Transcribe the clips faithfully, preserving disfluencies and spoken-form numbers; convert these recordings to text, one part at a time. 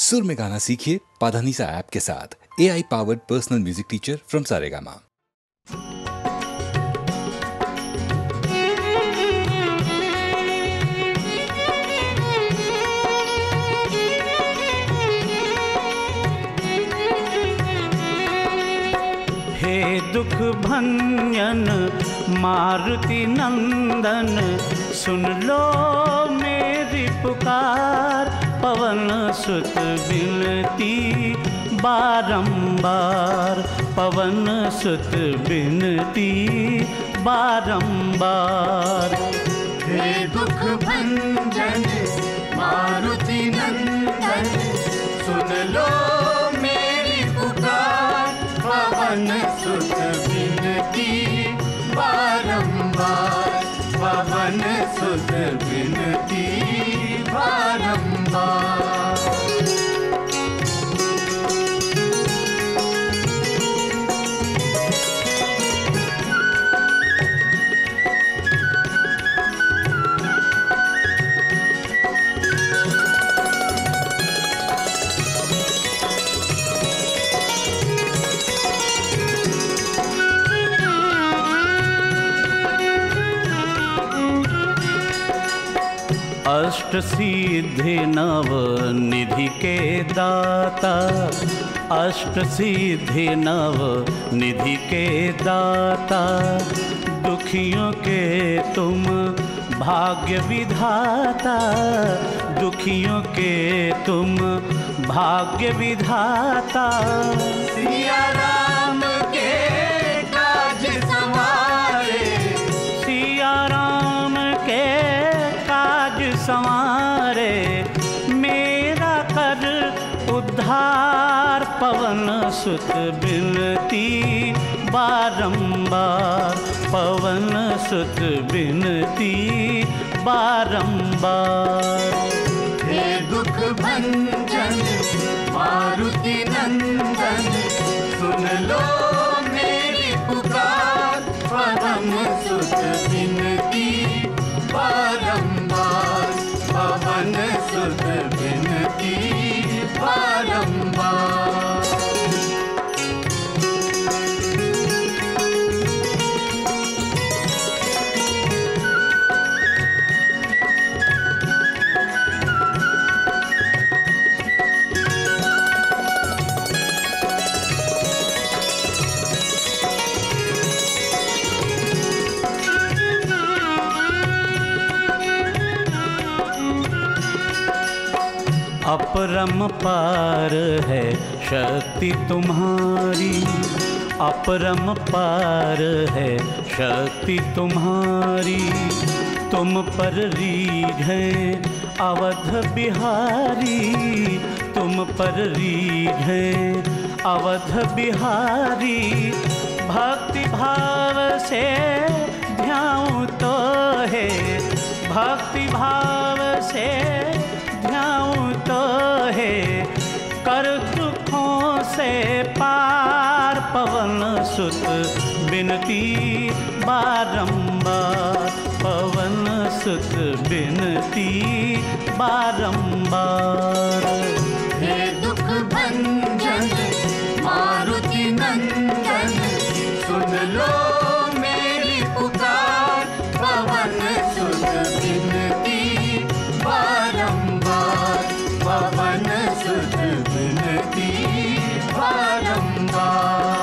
सुर में गाना सीखिए पाधानीसा ऐप के साथ। A I powered personal music teacher from Saregama. हे दुख भंजन मारुति नंदन, सुन लो मेरी पुकार। पवन सुत बिनती बारंबार, पवन सुत बिनती बारंबार। हे दुख भंजन मारुति नंदन, सुन लो मेरी पुकार। पवन सुत बिनती बारंबार, पवन सुत बिनती बारंबार। अष्ट सिद्धि नव निधि के दाता, अष्ट सिद्धि नव निधि के दाता। दुखियों के तुम भाग्य विधाता, दुखियों के तुम भाग्य विधाता। सिया राम के काज संवारे, सिया राम के संवारे। मेरा कर उद्धार, पवन सुत बिनती बारंबार, पवन सुत बिनती बारंबार। हे दुख भंजन मारुति नंदन, सुन लो मेरी पुकार। पवन सुत बिनती बारंबार, पवन सुत बिनती बारंबार। अपरम पार है शक्ति तुम्हारी, अपरम पार है शक्ति तुम्हारी। तुम पर रीझ है अवध बिहारी, तुम पर रीझ है अवध बिहारी। भक्ति भाव से ध्याऊं तो है, भक्ति भाव से ध्याऊं तो है। कर दुखों से पार, पवन सुत बिनती बारंबार, पवन सुत बिनती बारंबार। हे दुख भंजन मारुति नंदन, सुन लो मेरी पुकार। पवन सुत बिनती बारंबार, पवन सुत बिनती बारंबार।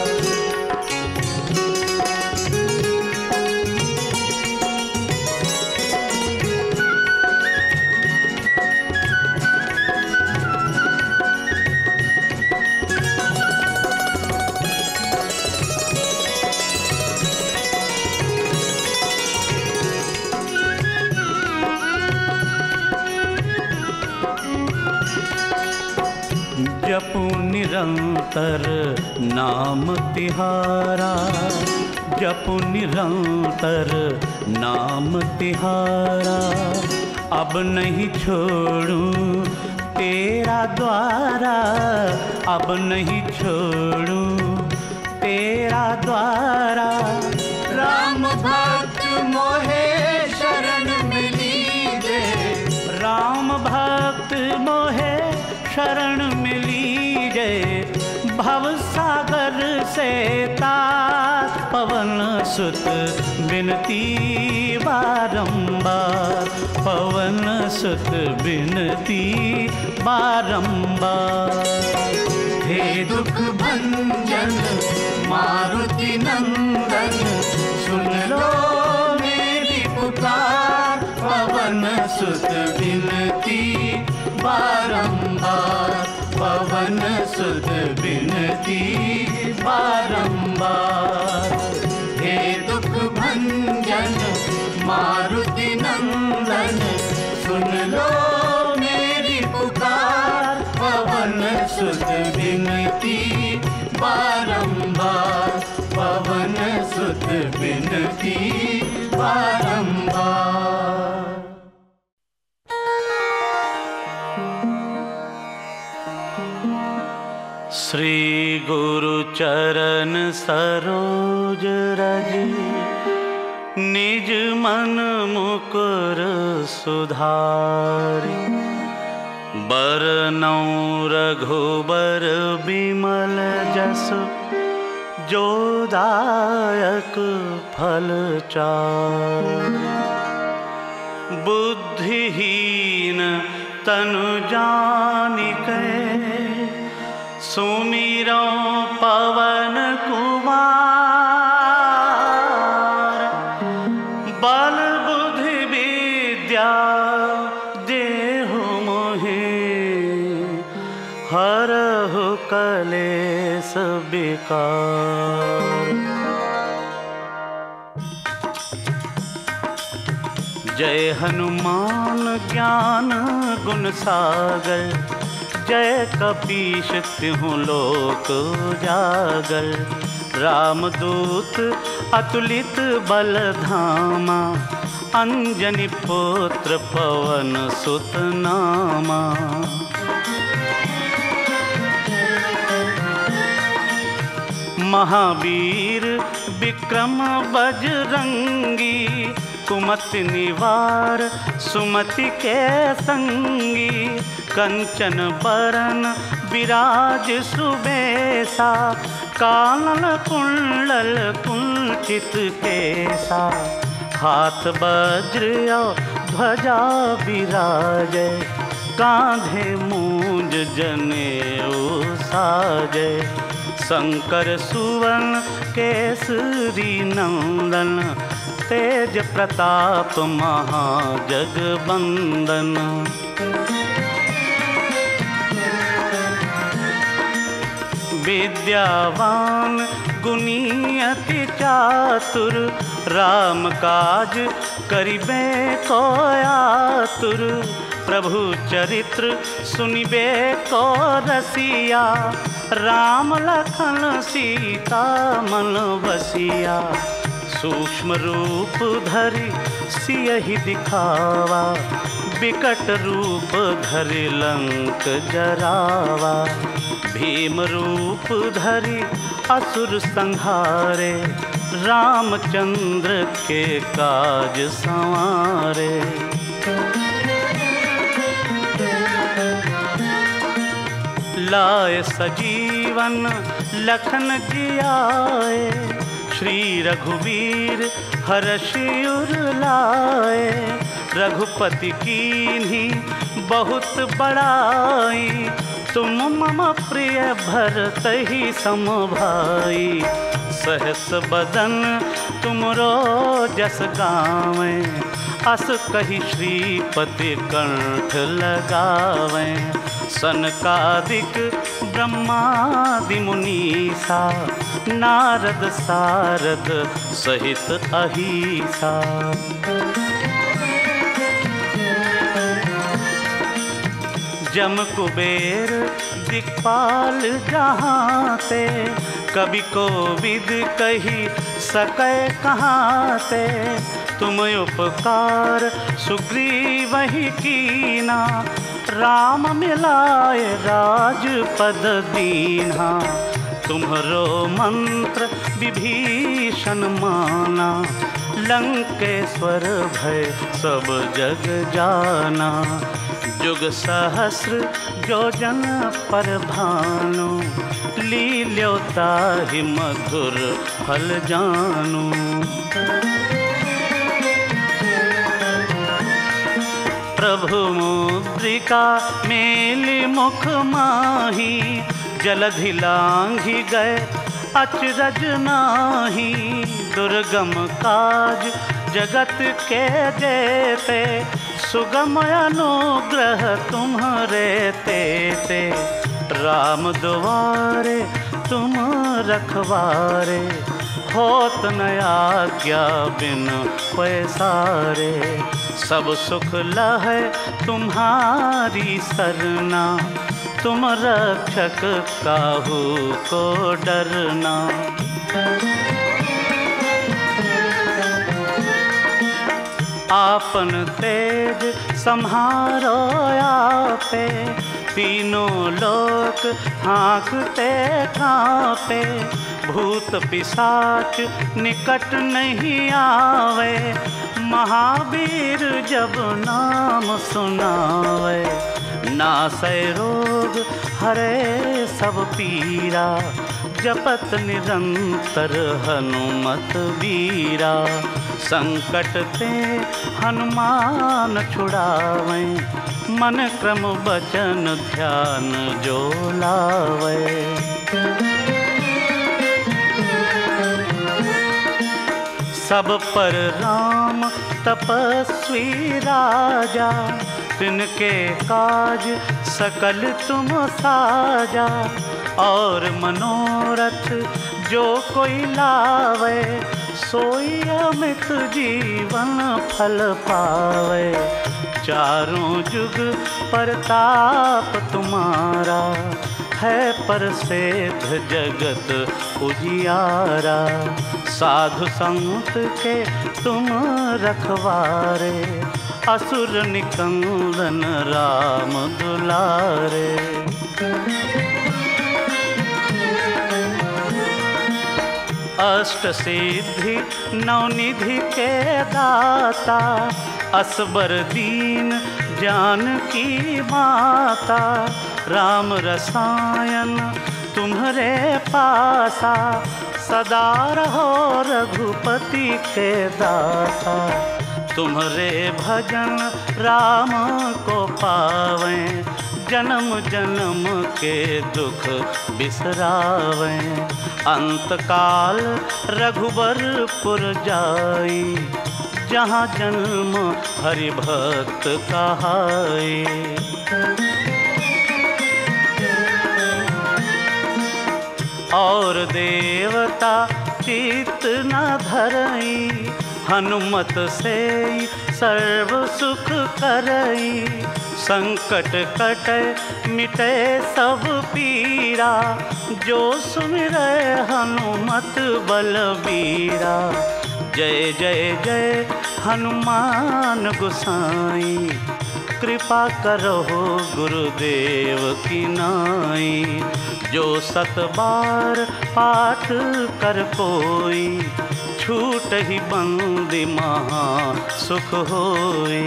जपू निरंतर नाम तिहारा, जपू निरंतर नाम तिहारा। अब नहीं छोड़ूं तेरा द्वारा, अब नहीं छोड़ूं तेरा द्वारा। राम भक्त मोहे शरण मिली दे, राम भक्त मोहे शरण मिली जय भव सागर से तार पवन सुत बिनती बारंबार पवन सुत बिनती बारंबार हे दुख भंजन मारुति नंदन सुन लो मेरी पुकार पवन सुत बिनती बारंबार पवन सुत बिनती बारंबार हे दुख भंजन मारुति नंदन सुन लो मेरी पुकार पवन सुत बिनती बारंबार पवन सुत बिनती बारंबार। श्री गुरु चरण सरोज रज निज मन मुकुर सुधारि बरनौ रघुबर बिमल जस जो दायक फल चारि बुद्धिहीन तनु जानिकै सुमिरो पवन कुमार बल बुद्धि विद्या देहु मोहि हरहु कलेश विकार। जय हनुमान ज्ञान गुण सागर जय कपीश तिहु लोक उजागर रामदूत अतुलित बल धामा अंजनी पुत्र पवन सुत नामा। महावीर विक्रम बजरंगी कुमति निवार सुमति के संगी कंचन बरन विराज सुबेसा कानन कुंडल कुंचित केसा हाथ वज्र ध्वजा विराजै कांधे मूंज जनेऊ साजै शंकर सुवन केसरी नंदन तेज प्रताप महाजगबंदन। विद्यावान गुणी अति चातुर राम काज करिबे को आतुर प्रभु चरित्र सुनिबे को रसिया राम लखन सीता मन बसिया। सूक्ष्म रूप धरि सियहि दिखावा विकट रूप धरि लंक जरावा भीम रूप धरि असुर संहारे रामचंद्र के काज संवारे। लाए सजीवन लखन जियाए श्री रघुवीर हर्षि उर लाए रघुपति कीन्ही बहुत बड़ाई तुम मम प्रिय भरतहि सम भाई सहस बदन तुमरो जस गावें अस कहि श्रीपति कंठ लगावें। सनकादिक ब्रह्मादि मुनीसा नारद सारद सहित अहिसा। जम कुबेर दिक्पाल जहाँ ते कवि को विद कही सकै कहाँ ते तुम उपकार सुग्रीव ही कीना राम मिलाए राजपद दीन्हा। तुम्हरो मंत्र विभीषण माना लंकेश्वर भय सब जग जाना। जुग सहस्र जो जन पर भानु, लील्यो ताहि मधुर फल जानु। प्रभु मुद्रिका मेलि मुख माही, जलधि लांघि गए अचरज नाही। दुर्गम काज जगत के जेते, सुगम अनुग्रह तुम्हारे तेते। राम दुआरे तुम रखवारे, होत न आज्ञा बिन पैसारे। सब सुख लहै तुम्हारी सरना, तुम रक्षक काहू को डरना। आपन तेज सम्हारो आपे, तीनों लोक हाँकते कांपे। भूत पिशाच निकट नहीं आवे, महावीर जब नाम सुनावे। नासै रोग हरे सब पीरा, जपत निरंतर हनुमत बीरा। संकट ते हनुमान छुड़ावे, मन क्रम बचन ध्यान जो लावे। सब पर राम तपस्वी राजा, तिनके काज सकल तुम साजा। और मनोरथ जो कोई लावे, सोई अमित जीवन फल पावे। चारों जुग प्रताप तुम्हारा, है प्रसिद्ध जगत उजियारा। साधु संत के तुम रखवारे, असुर निकंदन राम दुलारे। अष्ट सिद्धि नवनिधि के दाता, असबर दीन जानकी माता। राम रसायन तुम्हारे पासा, सदा रहो रघुपति के दासा। तुम्हारे भजन राम को पावे, जन्म जन्म के दुख बिसरावे। अंत काल रघुबरपुर जाई, जहाँ जन्म हरि भक्त कहाई। और देवता चित्त न धरई, हनुमत से सर्व सुख करई। संकट कटे मिटे सब पीरा, जो सुमिरै हनुमत बलबीरा। जय जय जय हनुमान गोसाई, कृपा करो गुरुदेव की नाई। जो सत बार पाठ कर कोई, छूट ही बंदी महा सुख होई।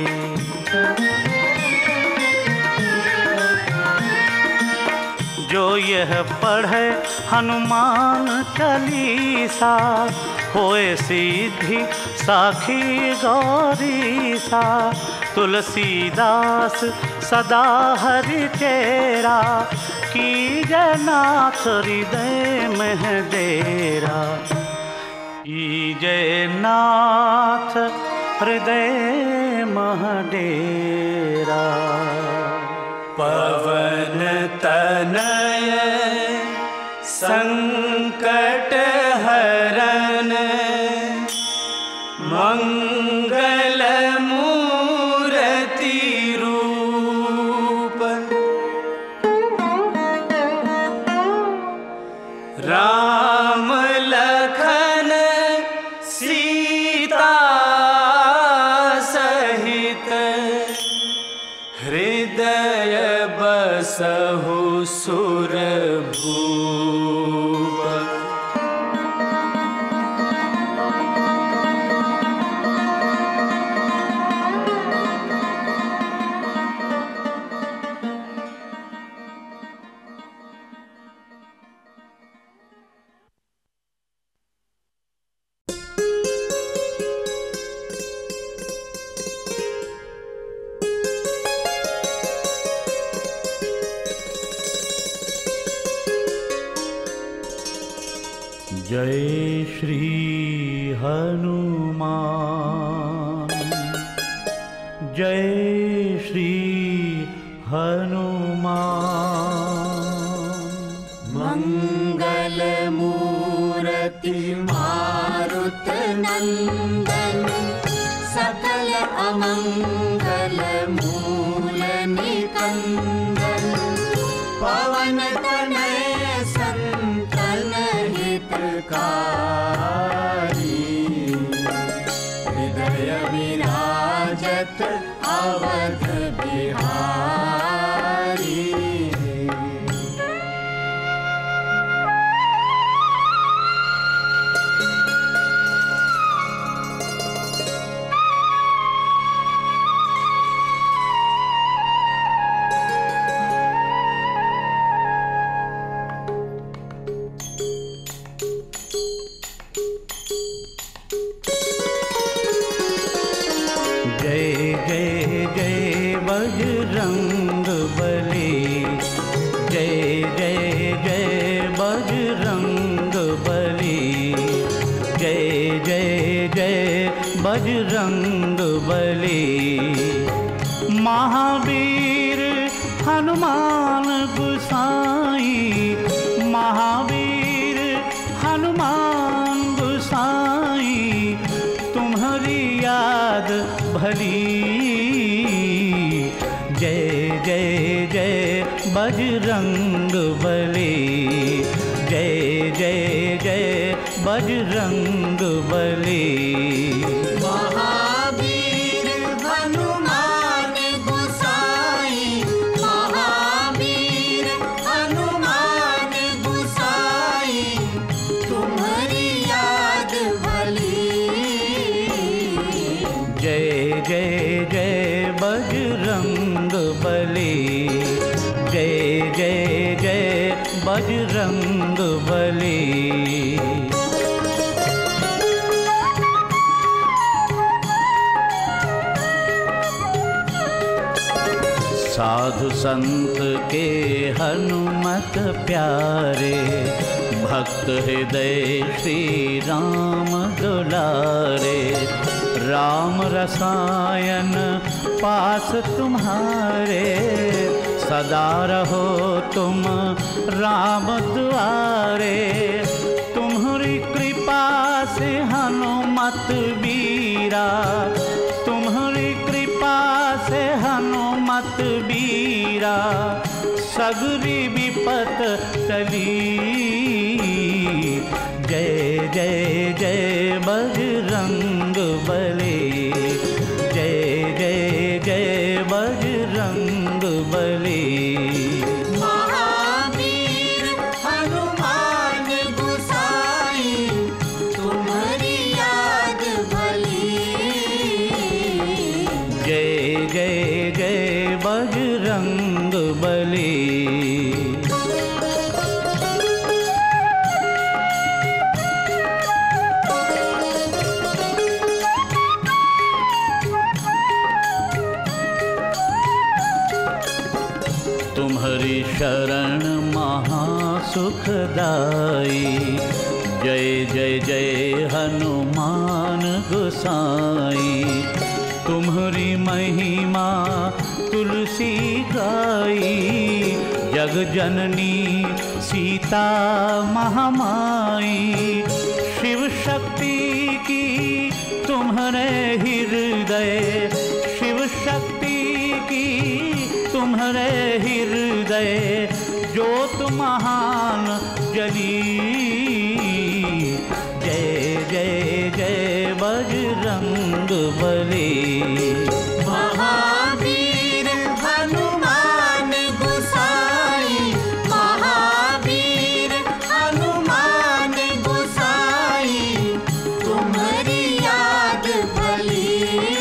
जो यह पढ़े हनुमान चालीसा, होए सिद्धि साखी गौरीसा। तुलसीदास सदा हरि चेरा, कीजय नाथ हृदय में डेरा। कीजय नाथ हृदय मह डेरा। पवन तनय संकट हरन, मंगल मूर्ति रूप। राम लखन सीता सहित, हृदय बसहु सुरभूप। जय श्री हनुमान, जय श्री हनुमान। मंगल मूर्ति मारुत नंदन, सकल अमंगल मूल निकंदन। पवन तनय संतन हितकारी, हृदय विराजत अवध बिहारी। बजरंग बली, जय जय जय बजरंग बली, जय जय जय बजरंग बली। महावीर हनुमान गोसाई, महावीर हनुमान गोसाई, तुम्हारी याद भली। जय जय जय बजरंग बली, जय जय जय बजरंग बली। महावीर हनुमान गोसाई, महावीर हनुमान गोसाई, तुम्हारी याद भली। जय जय जय बजरंग बली, जय जय जय बजरंग बली। साधु संत के हनुमत प्यारे, भक्त हृदय श्री राम दुलारे। राम रसायन पास तुम्हारे, सदा रहो तुम राम दुआरे। तुम्हारी कृपा से हनुमत बीरा, तुम्हारी कृपा से हनुमत बीरा, सगरी विपत टली। जय जय जय बजरंग बली, जय जय जय बजरंग बली। महावीर हनुमान गोसाई, तुम्हारी याद भली। जय जय जय बजरंग बली। तुम्हारी शरण महासुखदाई, जय जय जय हनुमान गोसाई। तुम्हारी महिमा तुलसी गाई, जग जननी सीता महामाई। शिव शक्ति की तुम्हारे हृदय, शिव शक्ति की तुम्हारे हृदय, ज्योत महान जली। जय जय जय बजरंग बली। महावीर हनुमान गोसाई, महावीर हनुमान गोसाई, तुम्हारी याद भली।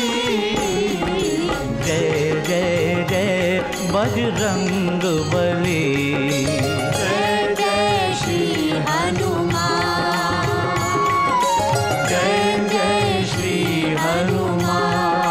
जय जय जय बजरंग बली। जय जय श्री हनुमान, जय जय श्री हनुमान।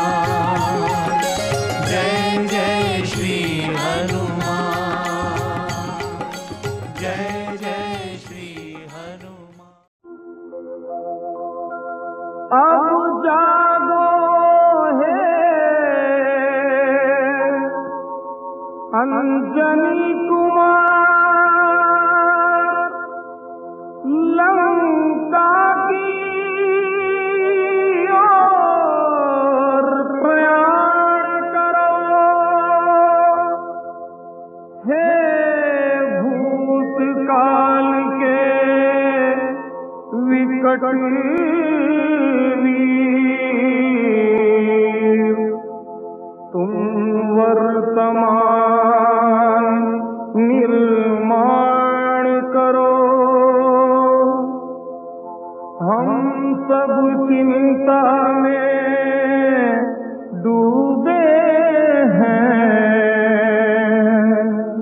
काल के विकट वीर, तुम वर्तमान निर्माण करो। हम सब चिंता में डूबे हैं,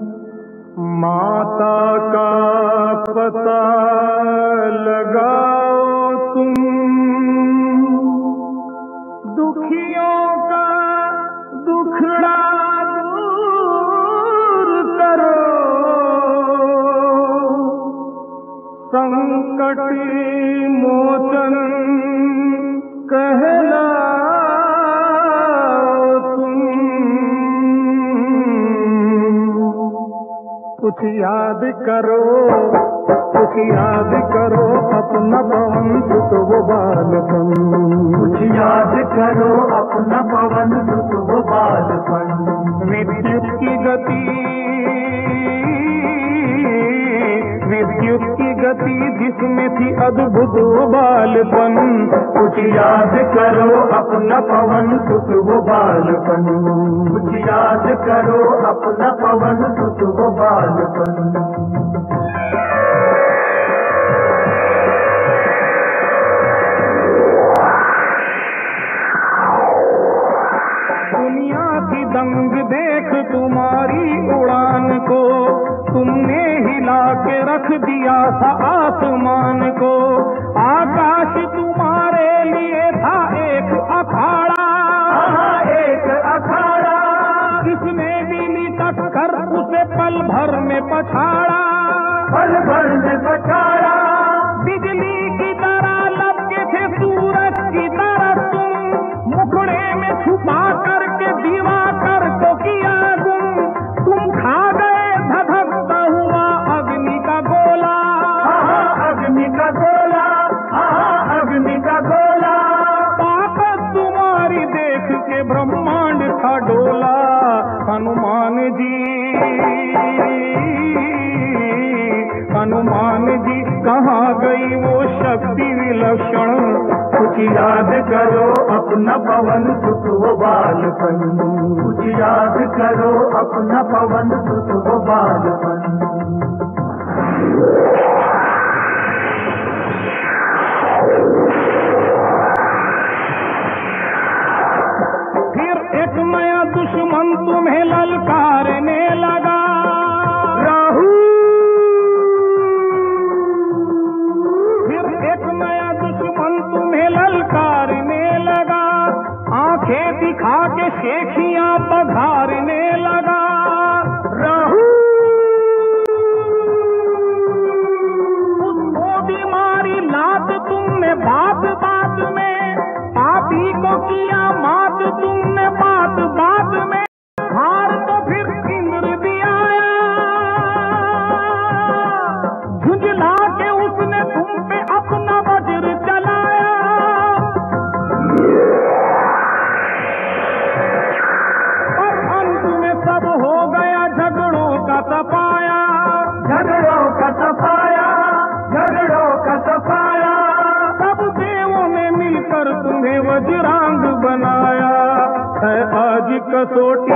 माता का पता लगाओ तुम, दुखियों का दुखड़ा दूर करो, संकट मोचन कहलाओ तुम। कुछ याद करो, कुछ याद करो अपना पवन सुत वो बालपन, कुछ याद करो अपना पवन सुत वो बालपन। विद्युत की गति, विद्युत की गति जिसमें थी अद्भुत वो बालपन। कुछ याद करो अपना पवन सुत वो बालपन, कुछ याद करो अपना पवन सुत वो बालपन। दुनिया की दंग देख तुम्हारी उड़ान को, तुमने हिला के रख दिया था आसमान को। आकाश तुम्हारे लिए था एक अखाड़ा, एक अखाड़ा, किसने बिजली टक्कर उसे पल भर में पछाड़ा, पल भर में पछाड़ा। बिजली की तरह लपके थे सूरज की तरह तुम, मुखड़े में छुपा करके दीवा कर तो किया गुम। तुम खा गए धधकता हुआ अग्नि का गोला, अग्नि का गोला, अग्नि का गोला। ताकत तुम्हारी देख के ब्रह्मांड था डोला। हनुमान जी, हनुमान जी कहाँ गई वो शक्ति विलक्षण। कुछ याद करो अपना पवन सुत वो बालपन, कुछ याद करो अपना पवन सुत वो बालपन। फिर एक नया दुश्मन तुम्हें ललकारने लगा, राहु। फिर एक नया दुश्मन तुम्हें ललकारने लगा, आंखें दिखा के शेखियां पधारने लगा, राहु। उसको बीमारी लाद तुमने बात बात में, पापी को किया मात तुमने बात बात में। हार तो फिर इंद्र भी आया, झुंझला के उसने तुम पे अपना वज्र चलाया। और अंत में सब हो गया झगड़ों का सफाया, झगड़ों का सफाया, झगड़ों का सफाया। सब देवों ने मिलकर तुम्हें वज्रांग बनाया। है आज कसौटी,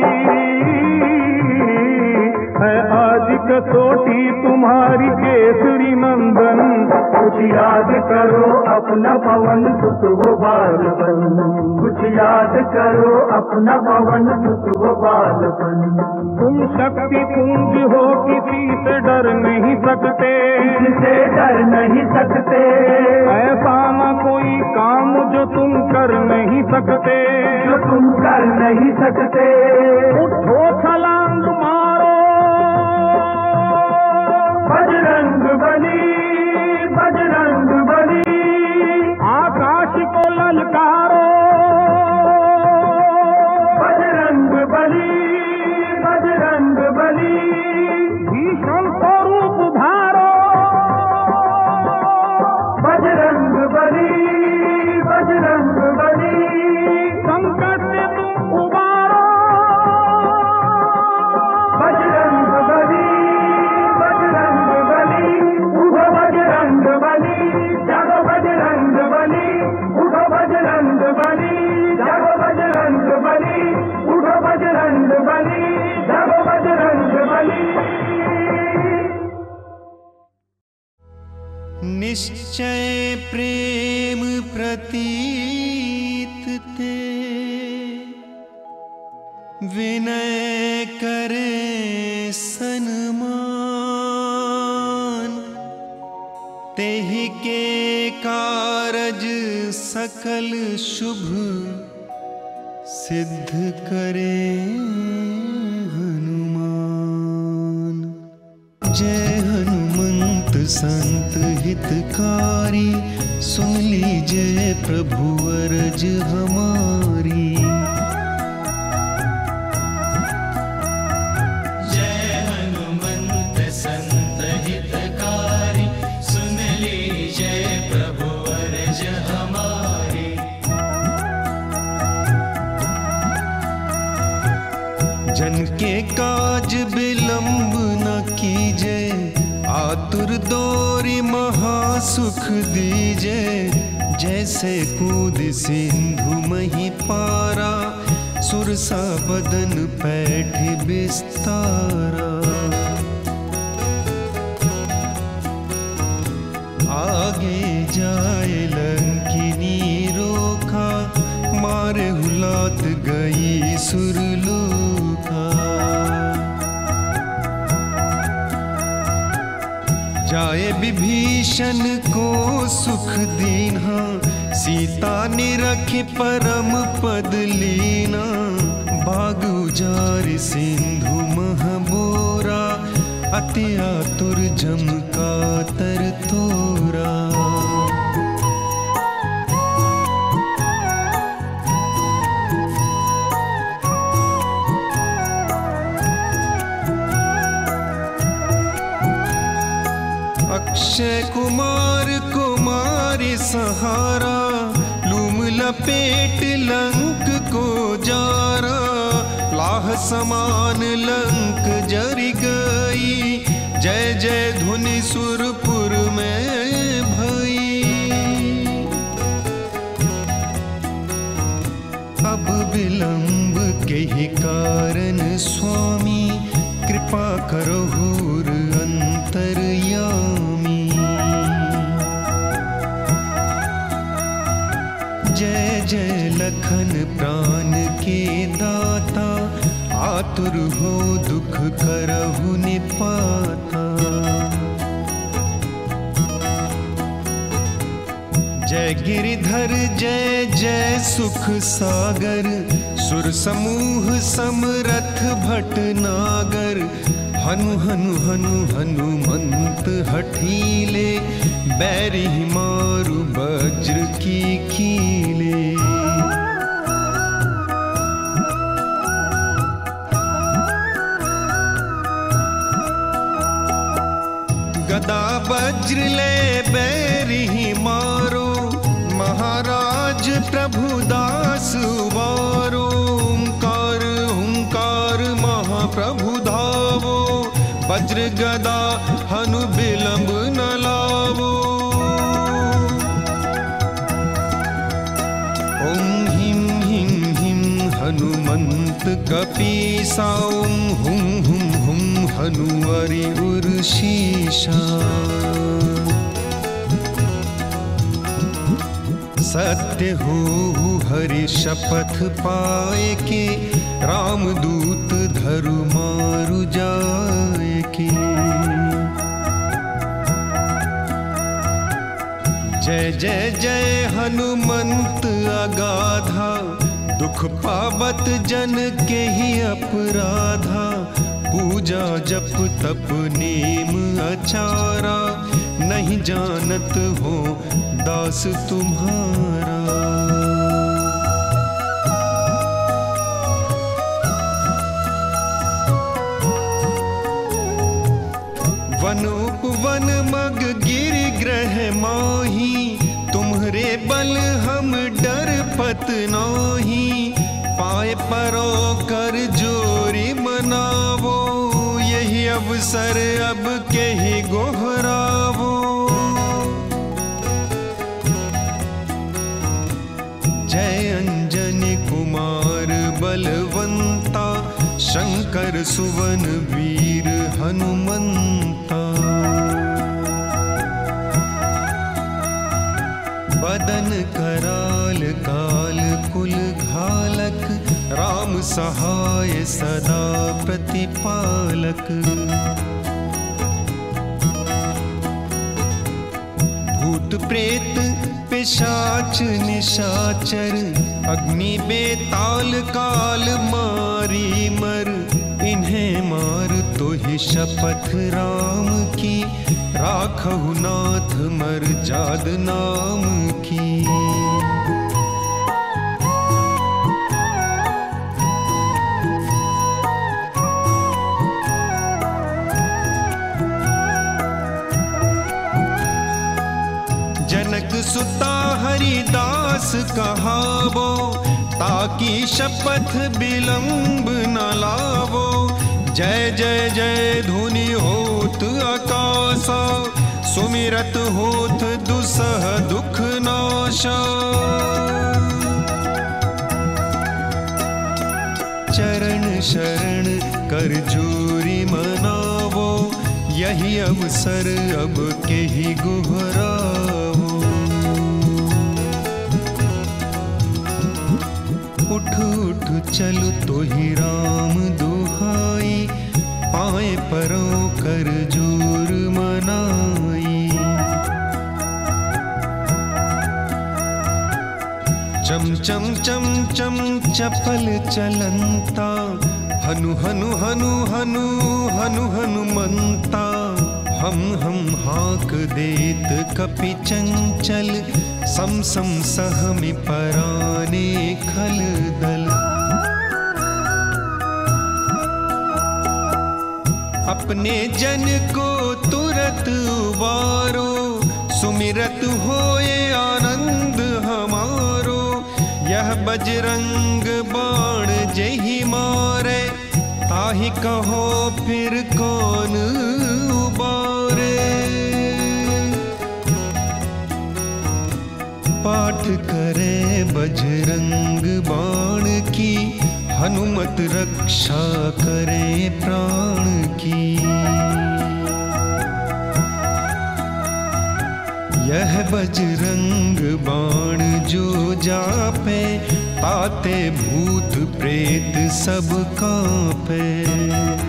है आज कसौटी तुम्हारी केसरी नंदन। कुछ याद करो अपना पवन सुत वो बालपन, कुछ याद करो अपना पवन सुत वो बालपन। तुम शक्ति पुंज हो किसी से डर नहीं सकते, किससे डर नहीं सकते। ऐसा न कोई काम जो तुम कर नहीं सकते, जो तुम कर नहीं सकते। उठो छलांग मारो बजरंग बली, बजरंग बली। आकाश को ललकारो बजरंग बली, बजरंग बली। भीषण स्वरूप धारो बजरंग बली, बजरंग बली। संकट से तुम उबारो बजरंग बली, बजरंग निश्चय प्रेम प्रतीत ते, विनय करे सन्मान। तेहि के कारज सकल शुभ, सिद्ध करे हनुमान। जय हनुमंत संत हितकारी, सुन लीजिए प्रभु अरज हमारी। जय हनुमंत संत हितकारी, सुन लीजिए प्रभु अरज हमारी। जन के काज विलंब न कीजे, आतुर दौरी महासुख दीजे। जैसे कूद सिंधु मही पारा, सुरसा बदन पैठ बिस्तारा। आगे जाए लंकिनी रोका, मारे हुलात गई सुरलोका। जाए विभीषण को सुख दीन्हा, सीता निरखि परम पद लीना। बाग उजार सिंधु महबोरा, अति आतुर जम कातर तोरा। अक्षय कुमार कुमारी सहारा, लूम लपेट लंक को जारा। लाह समान लंक जरि गई, जय जय धुनि सुरपुर में भई। अब विलंब के ही कारण स्वामी, कृपा करो हुर अंतरयामी। जय जय लखन प्राण के दाता, आतुर हो दुख करहु निपाता। जय गिरिधर जय जय सुख सागर, सुर समूह समरथ भटनागर। हनु हनु हनु हनुमंत हठीले, बैरी मारु वज्र की कीले। गदा वज्र ले बैरी मारो, महाराज प्रभु दास वारो। ओंकार हुंकार महाप्रभु धावो, वज्र गदा हनु विलंब न लावो। ओम हिम हिम हिम हनुमंत कपीसा, ओम हुम हुम हुम हनुमरि उर्शीषा। सत्य हो हरि शपथ पाए के, रामदूत धरु मारु जाए के। जय जय जय हनुमंत अगाधा, दुख पावत जन के ही अपराधा। पूजा जप तप नेम अचारा, नहीं जानत हो दास तुम्हारा। वनोपवन मग गिरि ग्रह माही, तुम्हरे बल हम डर पत नाही। पाए परो कर जोरी मनावो, यही अवसर अब के ही गोहरावो। जय अंजनी कुमार बलवंता, शंकर सुवन वीर हनुमंता। राम सहाय सदा प्रतिपालक। भूत प्रेत पिशाच निशाचर अग्नि बेताल काल मारी मर, इन्हें मार तो ही शपथ राम की, राखहु नाथ मर जाद नाम की। जनक सुता हरिदास कहावो, ताकि शपथ विलंब न लावो। जय जय जय धुनि होत आकाशा, सुमिरत होत दुसह दुख नाशा। चरण शरण कर जोरी मनावो, यही अवसर अब के ही गुहरावो। उठ उठ चल तो ही राम दुहाई, पाए परों कर जोर मनाई। चम चम चम चम चपल चलंता, हनु हनु हनु हनु हनु हनुमंता। हम हम हाक देत कपि चंचल, सम सम सहमि पराने खल दल। अपने जन को तुरत उबारो, सुमिरत होए आनंद हमारो। यह बजरंग बाण जेहि मारे, ताहि कहो फिर कौन उबारे। पाठ करे बजरंग बाण की, हनुमत रक्षा करे प्राण की। यह बजरंग बाण जो जापे, ताते भूत प्रेत सब कांपे।